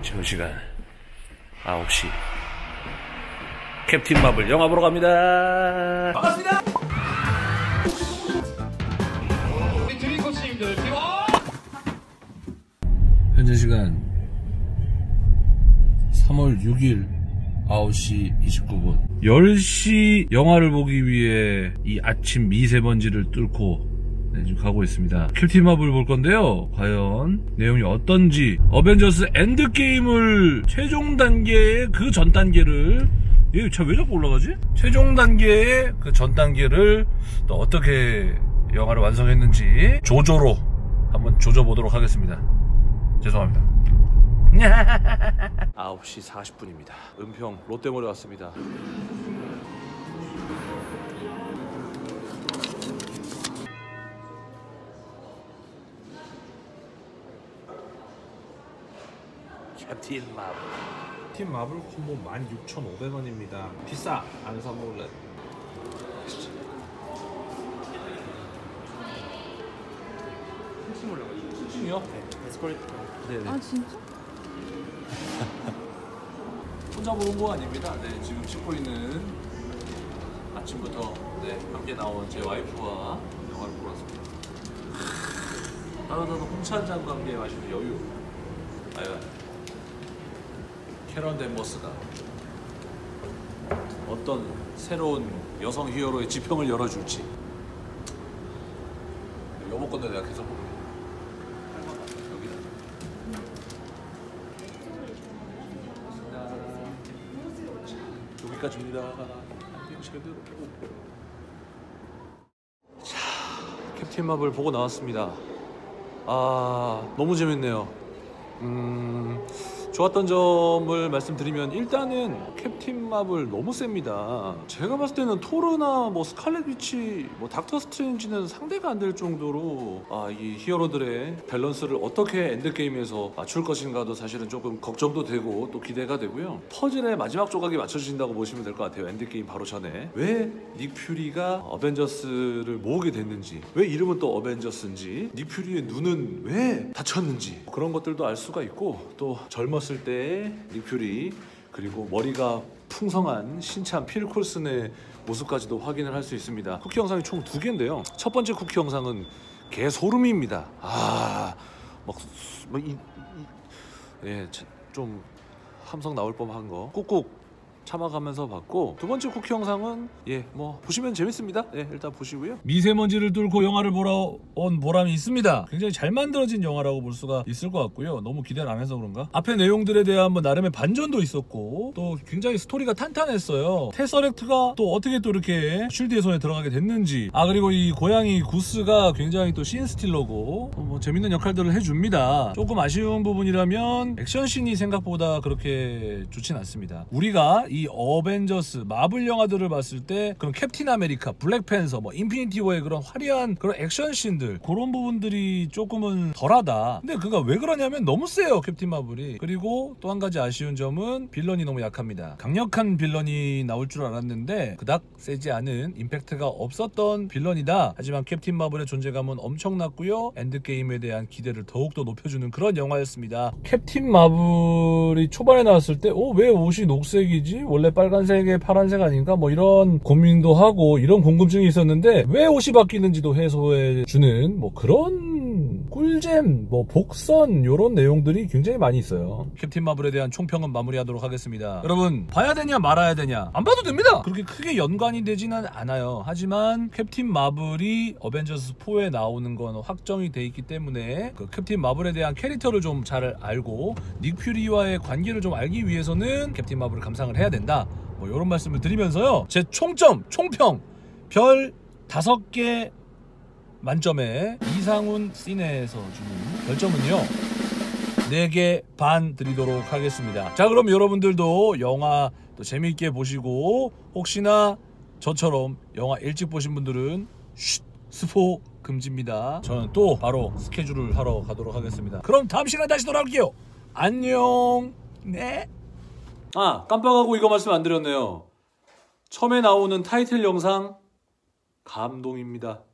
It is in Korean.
지금 시간 9시. 캡틴 마블 영화 보러 갑니다. 반갑습니다. 우리 드림 코치님들 현재 시간 3월 6일 9시 29분 10시 영화를 보기 위해 이 아침 미세먼지를 뚫고 지금 가고 있습니다. 캡틴 마블 볼 건데요. 과연 내용이 어떤지, 어벤져스 엔드게임을 최종 단계의 그 전 단계를, 얘 차 왜 자꾸 올라가지? 최종 단계의 그 전 단계를 또 어떻게 영화를 완성했는지 조조로 한번 조져보도록 하겠습니다. 죄송합니다. 9시 40분입니다. 은평 롯데몰에 왔습니다. 캡틴 마블. 캡틴 마블 콤보 16,500원입니다. 비싸! 안 사먹을래. 훨씬 올라가요. 수준이요? 네, 에스컬레이터. 네네. 아 진짜? 혼자 보는 거 아닙니다. 네, 지금 찍고 있는 아침부터 함께 나온 제 와이프와 영화를 보러 왔습니다. 따뜻한 홍차 한 잔과 함께 마시는 여유. 과연 캐런 댄버스가 어떤 새로운 여성 히어로의 지평을 열어줄지. 여보 건데 내가 계속 보고 여기다. 여기까지입니다. 제대로. 자, 캡틴 마블 보고 나왔습니다. 아, 너무 재밌네요. 좋았던 점을 말씀드리면, 일단은 캡틴 마블 너무 셉니다. 제가 봤을 때는 토르나 뭐 스칼렛 위치, 뭐 닥터 스트레인지는 상대가 안 될 정도로 이 히어로들의 밸런스를 어떻게 엔드게임에서 맞출 것인가도 사실은 조금 걱정도 되고 또 기대가 되고요. 퍼즐의 마지막 조각이 맞춰진다고 보시면 될 것 같아요. 엔드게임 바로 전에 왜 닉 퓨리가 어벤져스를 모으게 됐는지, 왜 이름은 또 어벤져스인지, 닉 퓨리의 눈은 왜 다쳤는지, 그런 것들도 알 수가 있고, 또 젊었을 때의 닉 퓨리, 그리고 머리가 풍성한 신참 필 콜슨의 모습까지도 확인을 할 수 있습니다. 쿠키 영상이 총 2개인데요. 첫 번째 쿠키 영상은 개소름입니다. 좀 함성 나올 법한 거 꾹꾹 참아가면서 봤고, 두 번째 쿠키 영상은 뭐 보시면 재밌습니다. 일단 보시고요. 미세먼지를 뚫고 영화를 보러 온 보람이 있습니다. 굉장히 잘 만들어진 영화라고 볼 수가 있을 것 같고요. 너무 기대를 안 해서 그런가? 앞에 내용들에 대한 뭐 나름의 반전도 있었고, 또 굉장히 스토리가 탄탄했어요. 테서렉트가 또 어떻게 또 이렇게 쉴드의 손에 들어가게 됐는지, 그리고 이 고양이 구스가 굉장히 또 씬스틸러고 뭐 재밌는 역할들을 해줍니다. 조금 아쉬운 부분이라면 액션씬이 생각보다 그렇게 좋진 않습니다. 우리가 이 어벤져스 마블 영화들을 봤을 때 그런 캡틴 아메리카, 블랙팬서, 뭐 인피니티 워의 그런 화려한 그런 액션씬들, 그런 부분들이 조금은 덜하다. 근데 그가 왜 그러냐면 너무 세요, 캡틴 마블이. 그리고 또 한 가지 아쉬운 점은 빌런이 너무 약합니다. 강력한 빌런이 나올 줄 알았는데 그닥 세지 않은, 임팩트가 없었던 빌런이다. 하지만 캡틴 마블의 존재감은 엄청났고요. 엔드게임에 대한 기대를 더욱더 높여주는 그런 영화였습니다. 캡틴 마블이 초반에 나왔을 때 왜 옷이 녹색이지? 원래 빨간색에 파란색 아닌가? 뭐 이런 고민도 하고, 이런 궁금증이 있었는데 왜 옷이 바뀌는지도 해소해주는 뭐 그런 꿀잼, 뭐 복선, 요런 내용들이 굉장히 많이 있어요. 캡틴 마블에 대한 총평은 마무리하도록 하겠습니다. 여러분, 봐야 되냐 말아야 되냐, 안 봐도 됩니다. 그렇게 크게 연관이 되지는 않아요. 하지만 캡틴 마블이 어벤져스 4에 나오는 건 확정이 돼 있기 때문에 그 캡틴 마블에 대한 캐릭터를 좀 잘 알고 닉 퓨리와의 관계를 좀 알기 위해서는 캡틴 마블을 감상을 해야 된다. 뭐 이런 말씀을 드리면서요, 제 총평 별 5개 만점에 이상훈 시네에서 주는 별점은요 4개 반 드리도록 하겠습니다. 자, 그럼 여러분들도 영화 또 재미있게 보시고, 혹시나 저처럼 영화 일찍 보신 분들은 스포 금지입니다. 저는 또 바로 스케줄을 하러 가도록 하겠습니다. 그럼 다음 시간에 다시 돌아올게요. 안녕. 네. 깜빡하고 이거 말씀 안 드렸네요. 처음에 나오는 타이틀 영상 감동입니다.